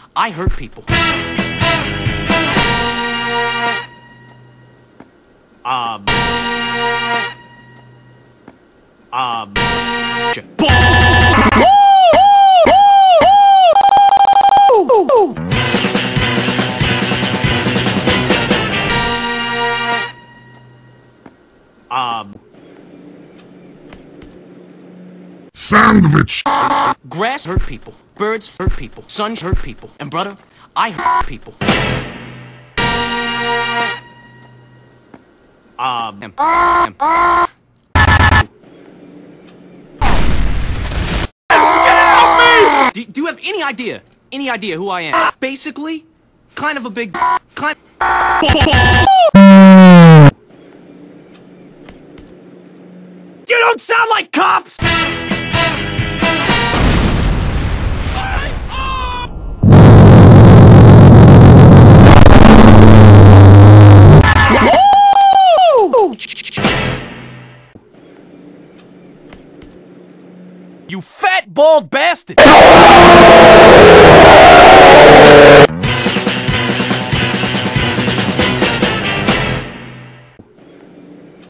I hurt people. Sandwich! Grass hurt people. Birds hurt people. Sun hurt people. And brother, I hurt people. Do you have any idea? Any idea who I am? Basically, kind of a big... You don't sound like cops! You fat, bald bastard!